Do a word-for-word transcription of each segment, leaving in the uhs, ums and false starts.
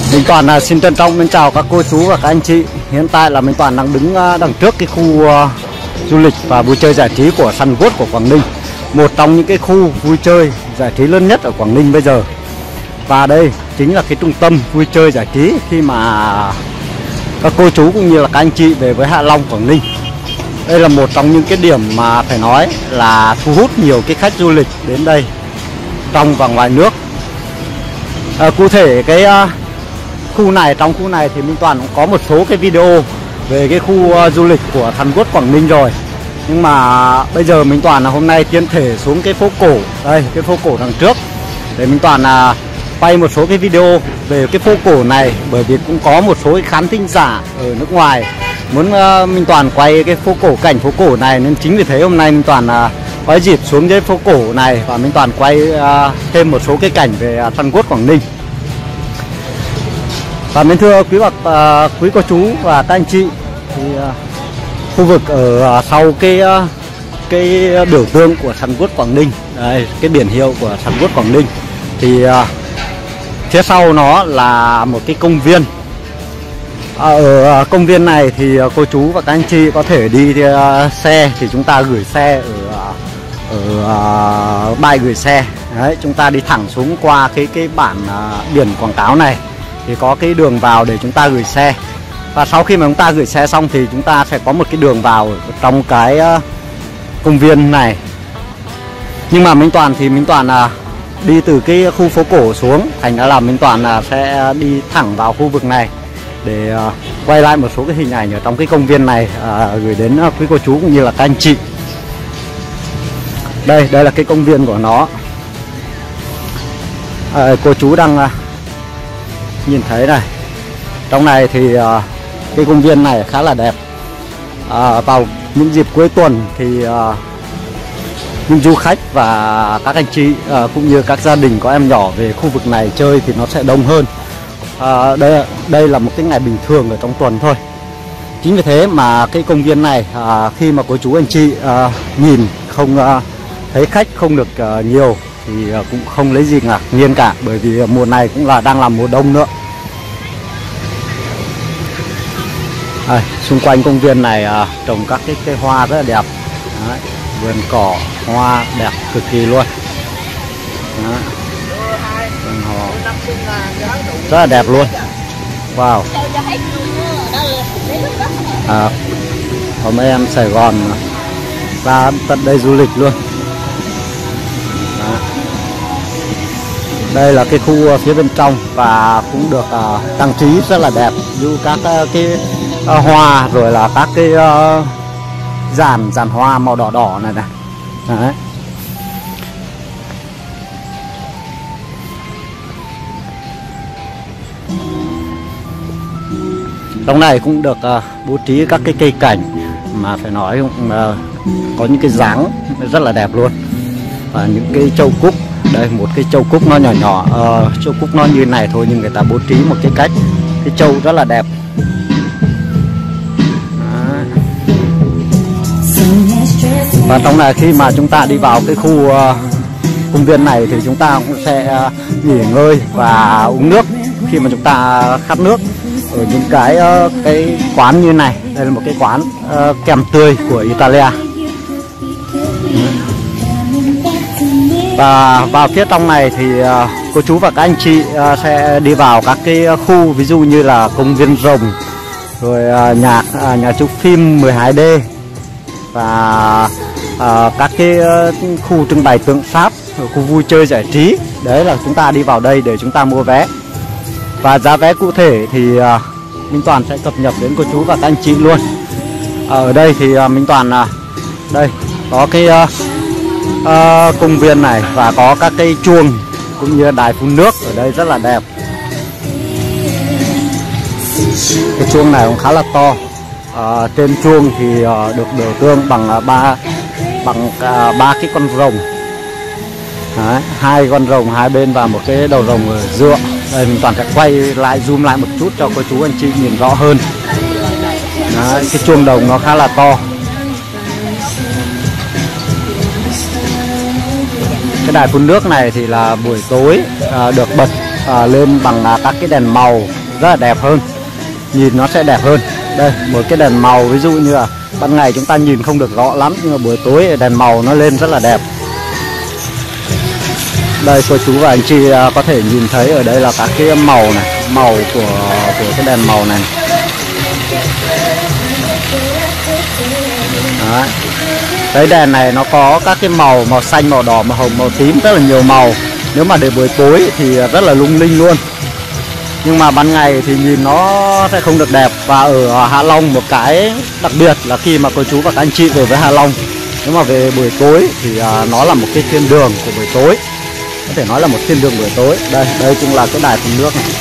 Mình Toàn là xin trân trọng mến chào các cô chú và các anh chị. Hiện tại là mình Toàn đang đứng đằng trước cái khu uh, du lịch và vui chơi giải trí của Sun World của Quảng Ninh, một trong những cái khu vui chơi giải trí lớn nhất ở Quảng Ninh bây giờ. Và đây chính là cái trung tâm vui chơi giải trí khi mà các cô chú cũng như là các anh chị về với Hạ Long, Quảng Ninh. Đây là một trong những cái điểm mà phải nói là thu hút nhiều cái khách du lịch đến đây trong và ngoài nước. À, cụ thể cái uh, khu này, trong khu này thì Minh Toàn cũng có một số cái video về cái khu uh, du lịch của Sun World Quảng Ninh rồi. Nhưng mà bây giờ Minh Toàn là hôm nay tiến thể xuống cái phố cổ, đây cái phố cổ đằng trước, để Minh Toàn là uh, quay một số cái video về cái phố cổ này, bởi vì cũng có một số cái khán thính giả ở nước ngoài muốn uh, Minh Toàn quay cái phố cổ, cảnh phố cổ này, nên chính vì thế hôm nay Minh Toàn uh, có dịp xuống cái phố cổ này và Minh Toàn quay uh, thêm một số cái cảnh về uh, Sun World Quảng Ninh. Và mến thưa quý bậc uh, quý cô chú và các anh chị, thì uh, khu vực ở uh, sau cái uh, cái biểu tượng của Sun World Quảng Ninh, đây, cái biển hiệu của Sun World Quảng Ninh, thì uh, phía sau nó là một cái công viên. Ở công viên này thì cô chú và các anh chị có thể đi xe, thì chúng ta gửi xe ở ở bãi gửi xe. Đấy, chúng ta đi thẳng xuống qua cái cái bản biển quảng cáo này thì có cái đường vào để chúng ta gửi xe. Và sau khi mà chúng ta gửi xe xong thì chúng ta sẽ có một cái đường vào ở trong cái công viên này. Nhưng mà Minh Toàn thì Minh Toàn là đi từ cái khu phố cổ xuống, thành ra là Minh Toàn là sẽ đi thẳng vào khu vực này để uh, quay lại một số cái hình ảnh ở trong cái công viên này uh, gửi đến uh, quý cô chú cũng như là các anh chị. Đây, đây là cái công viên của nó. Uh, cô chú đang uh, nhìn thấy này. Trong này thì uh, cái công viên này khá là đẹp. Uh, vào những dịp cuối tuần thì uh, những du khách và các anh chị uh, cũng như các gia đình có em nhỏ về khu vực này chơi thì nó sẽ đông hơn. À, đây, đây là một cái ngày bình thường ở trong tuần thôi. Chính vì thế mà cái công viên này à, khi mà cô chú anh chị à, nhìn không à, thấy khách không được à, nhiều thì à, cũng không lấy gì ngạc nhiên cả, bởi vì mùa này cũng là đang là mùa đông nữa. À, xung quanh công viên này à, trồng các cái cây hoa rất là đẹp. Đấy, vườn cỏ hoa đẹp cực kỳ luôn. Đấy. Rất là đẹp luôn. Wow. À, có mấy em Sài Gòn ra tận đây du lịch luôn. Đó. Đây là cái khu phía bên trong và cũng được uh, trang trí rất là đẹp, như các uh, cái uh, hoa, rồi là các cái uh, dàn dàn hoa màu đỏ đỏ này này. Đấy. Trong này cũng được uh, bố trí các cái cây cảnh mà phải nói uh, có những cái dáng rất là đẹp luôn. Và những cái châu cúc, đây một cái châu cúc nó nhỏ nhỏ, uh, châu cúc nó như này thôi nhưng người ta bố trí một cái cách, cái châu rất là đẹp. Đó. Và trong này khi mà chúng ta đi vào cái khu uh, công viên này thì chúng ta cũng sẽ uh, nghỉ ngơi và uống nước khi mà chúng ta khát nước ở những cái uh, cái quán như này. Đây là một cái quán uh, kem tươi của Italia. Và vào phía trong này thì uh, cô chú và các anh chị uh, sẽ đi vào các cái khu, ví dụ như là công viên rồng, rồi uh, nhạc uh, nhà chụp phim mười hai D, và uh, các cái uh, khu trưng bày tượng sáp, khu vui chơi giải trí. Đấy là chúng ta đi vào đây để chúng ta mua vé. Và giá vé cụ thể thì uh, Minh Toàn sẽ cập nhật đến cô chú và các anh chị luôn. Ở đây thì uh, Minh Toàn uh, đây có cái uh, uh, công viên này và có các cây chuông cũng như đài phun nước ở đây rất là đẹp. Cái chuông này cũng khá là to. Uh, trên chuông thì uh, được biểu tượng bằng uh, ba bằng uh, ba cái con rồng. Đấy, hai con rồng hai bên và một cái đầu rồng ở giữa. Đây mình Toàn sẽ quay lại, zoom lại một chút cho cô chú anh chị nhìn rõ hơn. Đấy, cái chuông đồng nó khá là to. Cái đài phun nước này thì là buổi tối à, được bật à, lên bằng à, các cái đèn màu rất là đẹp hơn, nhìn nó sẽ đẹp hơn. Đây một cái đèn màu, ví dụ như là ban ngày chúng ta nhìn không được rõ lắm, nhưng mà buổi tối đèn màu nó lên rất là đẹp. Đây cô chú và anh chị có thể nhìn thấy ở đây là các cái màu này, màu của của cái đèn màu này. Đấy. Cái đèn này nó có các cái màu, màu xanh, màu đỏ, màu hồng, màu tím, rất là nhiều màu. Nếu mà để buổi tối thì rất là lung linh luôn. Nhưng mà ban ngày thì nhìn nó sẽ không được đẹp. Và ở Hạ Long một cái đặc biệt là khi mà cô chú và các anh chị về với Hạ Long, nếu mà về buổi tối thì nó là một cái thiên đường của buổi tối, có thể nói là một thiên đường buổi tối. Đây, đây cũng là cái đài phun nước này.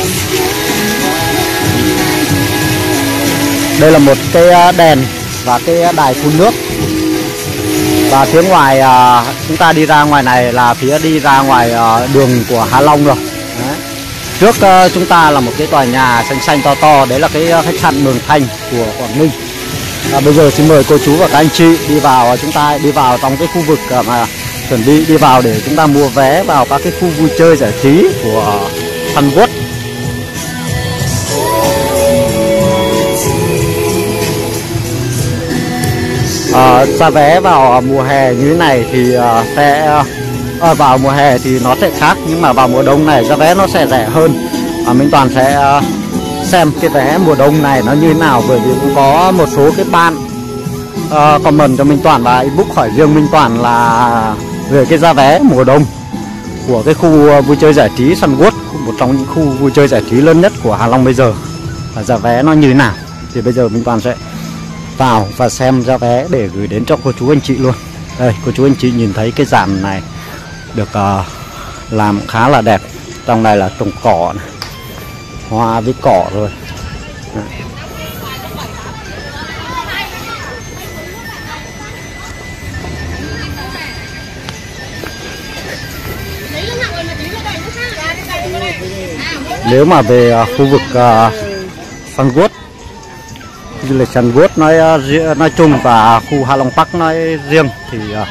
Đây là một cái đèn và cái đài phun nước. Và phía ngoài à, chúng ta đi ra ngoài này là phía đi ra ngoài à, đường của Hạ Long rồi. Đấy. Trước à, chúng ta là một cái tòa nhà xanh xanh to to, đấy là cái khách sạn Mường Thanh của Quảng Ninh. À, bây giờ xin mời cô chú và các anh chị đi vào, chúng ta đi vào trong cái khu vực mà chuẩn bị đi vào để chúng ta mua vé vào các cái khu vui chơi giải trí của Sun World. À, giá vé vào mùa hè như thế này thì uh, sẽ uh, vào mùa hè thì nó sẽ khác, nhưng mà vào mùa đông này giá vé nó sẽ rẻ hơn. À, Minh Toàn sẽ uh, xem cái vé mùa đông này nó như thế nào, bởi vì cũng có một số cái ban uh, comment cho Minh Toàn và inbox hỏi riêng Minh Toàn là về cái giá vé mùa đông của cái khu vui chơi giải trí Sun World, một trong những khu vui chơi giải trí lớn nhất của Hạ Long bây giờ, và giá vé nó như thế nào. Thì bây giờ Minh Toàn sẽ vào và xem giá vé để gửi đến cho cô chú anh chị luôn. Đây cô chú anh chị nhìn thấy cái dàn này được uh, làm khá là đẹp. Trong này là trồng cỏ này, hoa với cỏ rồi. Đấy. Nếu mà về uh, khu vực uh, Sun World, du lịch Sun World nói nói chung và khu Hạ Long Park nói riêng thì uh,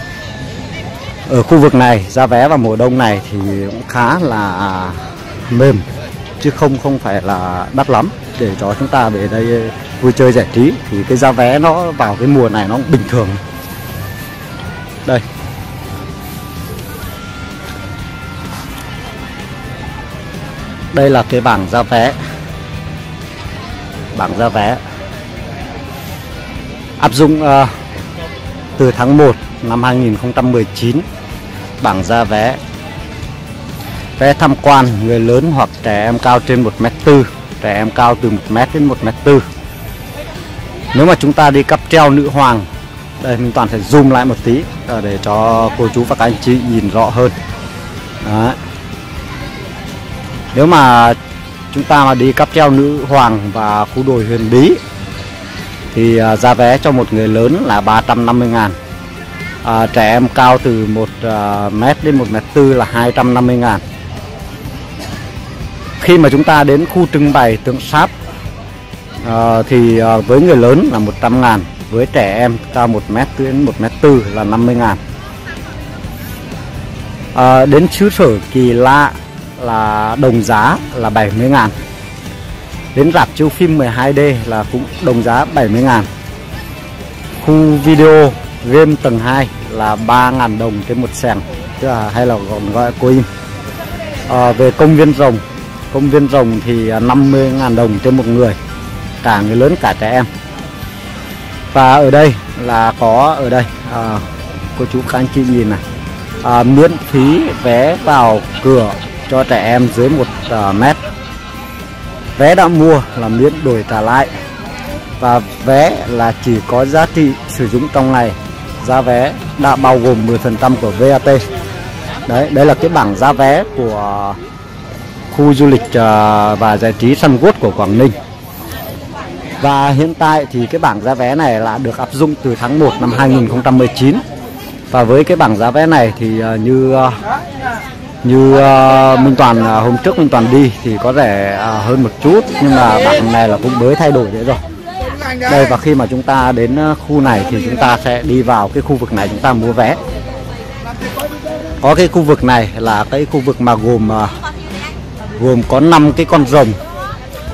ở khu vực này giá vé vào mùa đông này thì cũng khá là uh, mềm, chứ không không phải là đắt lắm để cho chúng ta về đây vui chơi giải trí. Thì cái giá vé nó vào cái mùa này nó cũng bình thường. Đây, đây là cái bảng giá vé, bảng giá vé áp dụng uh, từ tháng một năm hai nghìn không trăm mười chín. Bảng giá vé: vé tham quan người lớn hoặc trẻ em cao trên một mét tư, trẻ em cao từ một mét đến một mét tư. Nếu mà chúng ta đi cáp treo nữ hoàng, đây mình toàn phải zoom lại một tí để cho cô chú và các anh chị nhìn rõ hơn. Đấy. Nếu mà chúng ta mà đi cáp treo nữ hoàng và khu đồi Huyền Bí thì uh, giá vé cho một người lớn là ba trăm năm mươi ngàn. À, trẻ em cao từ một mét đến một mét tư là hai trăm năm mươi ngàn. Khi mà chúng ta đến khu trưng bày tượng sáp uh, thì uh, với người lớn là một trăm ngàn, với trẻ em cao một mét đến một mét tư là năm mươi ngàn. À, đến xứ sở kỳ lạ là đồng giá là bảy mươi ngàn. Đến rạp chiếu phim mười hai D là cũng đồng giá bảy mươi ngàn. Khu video game tầng hai là ba ngàn đồng trên một sèn, tức là hay là còn gọi là coin. À, về công viên rồng, công viên rồng thì năm mươi ngàn đồng trên một người, cả người lớn cả trẻ em. Và ở đây là có ở đây à, cô chú các anh chị nhìn này, à, miễn phí vé vào cửa cho trẻ em dưới một uh, mét. Vé đã mua là miễn đổi trả lại, và vé là chỉ có giá trị sử dụng trong ngày. Giá vé đã bao gồm mười phần trăm của vê a tê. Đấy, đây là cái bảng giá vé của khu du lịch uh, và giải trí Sun World của Quảng Ninh. Và hiện tại thì cái bảng giá vé này là được áp dụng từ tháng một năm hai nghìn không trăm mười chín. Và với cái bảng giá vé này thì uh, như uh, như uh, Minh Toàn uh, hôm trước Minh Toàn đi thì có rẻ uh, hơn một chút, nhưng mà bảng này là cũng mới thay đổi đấy rồi. Đây, và khi mà chúng ta đến uh, khu này thì chúng ta sẽ đi vào cái khu vực này chúng ta mua vé. Có cái khu vực này là cái khu vực mà gồm uh, gồm có năm cái con rồng,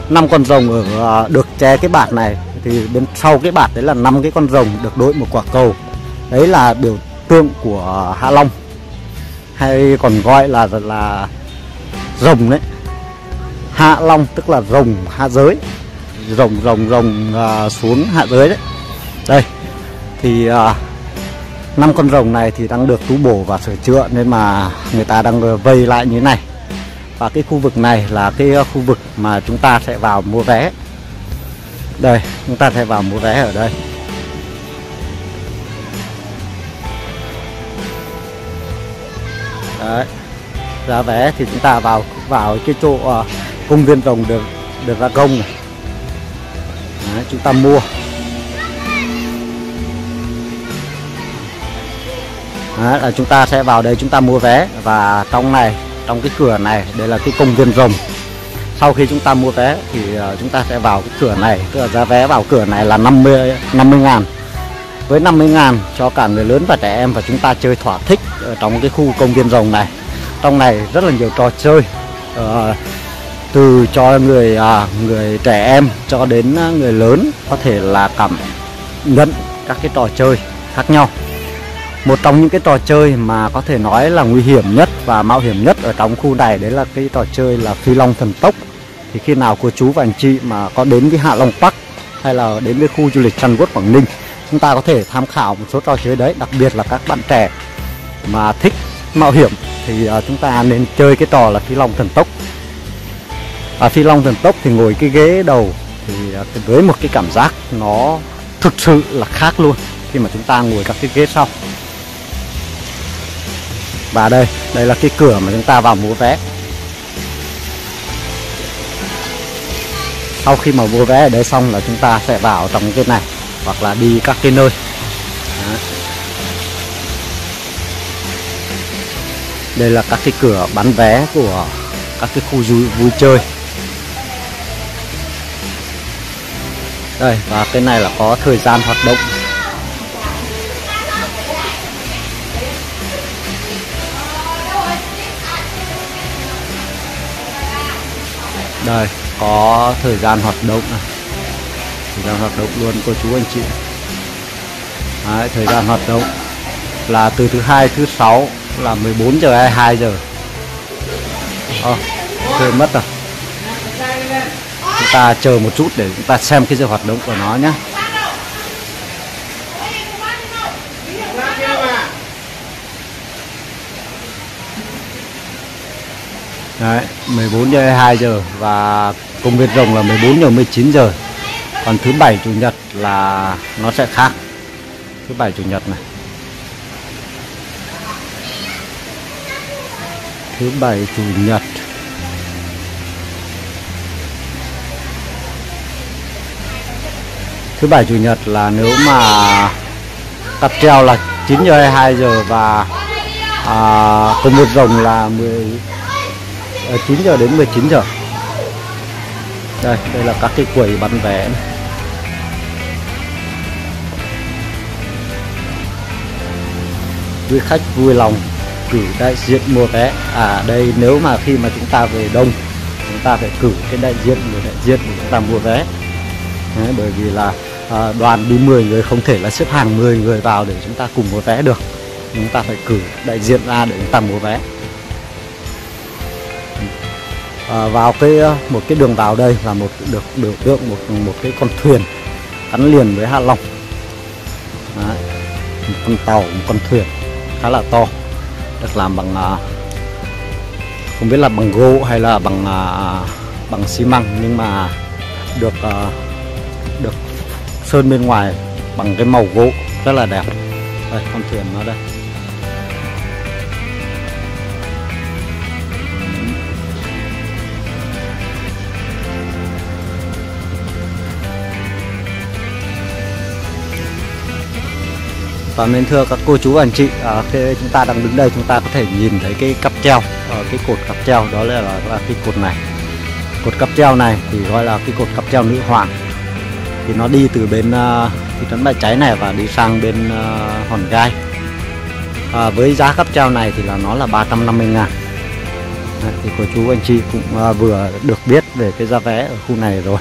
năm con rồng ở được che cái bạt này, thì bên sau cái bạt đấy là năm cái con rồng được đội một quả cầu. Đấy là biểu tượng của Hạ Long, hay còn gọi là là rồng đấy. Hạ Long tức là rồng hạ giới, rồng rồng rồng uh, xuống hạ giới đấy. Đây thì uh, năm con rồng này thì đang được tu bổ và sửa chữa, nên mà người ta đang vây lại như thế này. Và cái khu vực này là cái khu vực mà chúng ta sẽ vào mua vé. Đây, chúng ta sẽ vào mua vé ở đây. Đấy, giá vé thì chúng ta vào vào cái chỗ uh, công viên rồng được được gia công này. Đấy, chúng ta mua. Đấy, là chúng ta sẽ vào đây chúng ta mua vé. Và trong này, trong cái cửa này, đây là cái công viên rồng. Sau khi chúng ta mua vé thì uh, chúng ta sẽ vào cái cửa này. Tức là giá vé vào cửa này là năm mươi ngàn. Với năm mươi ngàn cho cả người lớn và trẻ em, và chúng ta chơi thỏa thích ở trong cái khu công viên rồng này. Trong này rất là nhiều trò chơi, uh, từ cho người uh, người trẻ em cho đến người lớn có thể là cảm nhận các cái trò chơi khác nhau. Một trong những cái trò chơi mà có thể nói là nguy hiểm nhất và mạo hiểm nhất ở trong khu này, đấy là cái trò chơi là Phi Long Thần Tốc. Thì khi nào cô chú và anh chị mà có đến cái Hạ Long Park hay là đến cái khu du lịch Sun World Quảng Ninh, chúng ta có thể tham khảo một số trò chơi đấy. Đặc biệt là các bạn trẻ mà thích mạo hiểm thì uh, chúng ta nên chơi cái trò là Phi Long Thần Tốc. À, Phi Long Thần Tốc thì ngồi cái ghế đầu thì uh, với một cái cảm giác nó thực sự là khác luôn khi mà chúng ta ngồi các cái ghế sau. Và đây, đây là cái cửa mà chúng ta vào mua vé. Sau khi mà mua vé ở đây xong là chúng ta sẽ vào trong cái này, hoặc là đi các cái nơi. Đấy. Đây là các cái cửa bán vé của các cái khu vui, vui chơi. Đây, và cái này là có thời gian hoạt động. Đây, có thời gian hoạt động này. Thời gian hoạt động luôn cô chú anh chị. Đấy, thời gian hoạt động là từ thứ hai thứ sáu là mười bốn giờ hai mươi hai giờ. Ờ, quên mất rồi. Chúng ta chờ một chút để chúng ta xem cái giờ hoạt động của nó nhé. Đấy, mười bốn giờ hai mươi hai giờ. Và công viên rồng là mười bốn giờ mười chín giờ. Còn thứ bảy chủ nhật là nó sẽ khác. Thứ bảy chủ nhật này, thứ bảy chủ nhật thứ bảy chủ nhật là nếu mà cáp treo là chín giờ hai mươi hai giờ. Và à, công viên rồng là mười chín giờ đến mười chín giờ. Đây, đây là các cái quầy bán vé này. Quý khách vui lòng cử đại diện mua vé. À đây, nếu mà khi mà chúng ta về đông, chúng ta phải cử cái đại diện, người đại diện để chúng ta mua vé. Đấy, bởi vì là à, đoàn đi mười người không thể là xếp hàng mười người vào để chúng ta cùng mua vé được. Chúng ta phải cử đại diện ra để chúng ta mua vé. À, vào cái một cái đường vào đây là một được biểu tượng một một cái con thuyền gắn liền với Hạ Long. Đấy, một con tàu, một con thuyền khá là to, được làm bằng uh, không biết là bằng gỗ hay là bằng uh, bằng xi măng, nhưng mà được uh, được sơn bên ngoài bằng cái màu gỗ rất là đẹp. Đây, con thuyền nó đây. Và mến thưa các cô chú và anh chị, à, khi chúng ta đang đứng đây chúng ta có thể nhìn thấy cái cáp treo, ở cái cột cáp treo đó là, là, là cái cột này. Cột cáp treo này thì gọi là cái cột cáp treo nữ hoàng. Thì nó đi từ bên uh, thị trấn Bãi Cháy này và đi sang bên uh, Hòn Gai. À, với giá cáp treo này thì là nó là ba trăm năm mươi ngàn. Đấy, thì cô chú anh chị cũng uh, vừa được biết về cái giá vé ở khu này rồi.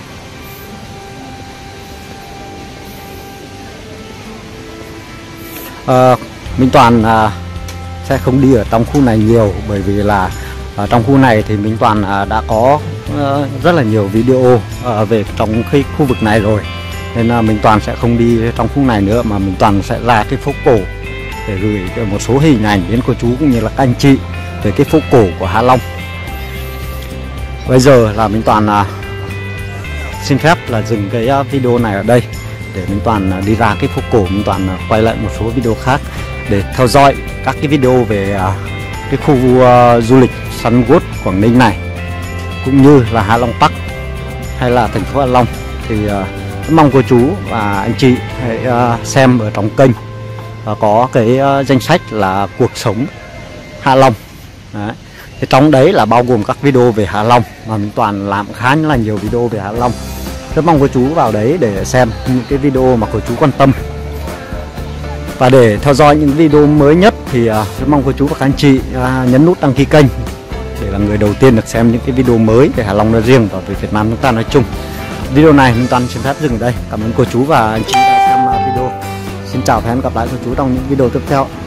Uh, Minh Toàn uh, sẽ không đi ở trong khu này nhiều, bởi vì là ở trong khu này thì Minh Toàn uh, đã có uh, rất là nhiều video uh, về trong cái khu vực này rồi, nên là uh, Minh Toàn sẽ không đi trong khu này nữa, mà Minh Toàn sẽ ra cái phố cổ để gửi một số hình ảnh đến cô chú cũng như là các anh chị về cái phố cổ của Hạ Long. Bây giờ là Minh Toàn uh, xin phép là dừng cái uh, video này ở đây, để Minh Toàn uh, đi ra cái phố cổ. Minh Toàn uh, quay lại một số video khác để theo dõi các cái video về uh, cái khu uh, du lịch Sun World Quảng Ninh này, cũng như là Hạ Long Park hay là thành phố Hạ Long. Thì uh, mong cô chú và anh chị hãy uh, xem ở trong kênh và có cái uh, danh sách là cuộc sống Hạ Long. Đấy. Thì trong đấy là bao gồm các video về Hạ Long, mà Minh Toàn làm khá là nhiều video về Hạ Long. Rất mong cô chú vào đấy để xem những cái video mà cô chú quan tâm. Và để theo dõi những video mới nhất thì uh, rất mong cô chú và các anh chị uh, nhấn nút đăng ký kênh để là người đầu tiên được xem những cái video mới về Hạ Long nói riêng và về Việt Nam chúng ta nói chung. Video này Minh Toàn xin phép dừng ở đây. Cảm ơn cô chú và anh chị đã xem uh, video. Xin chào và hẹn gặp lại cô chú trong những video tiếp theo.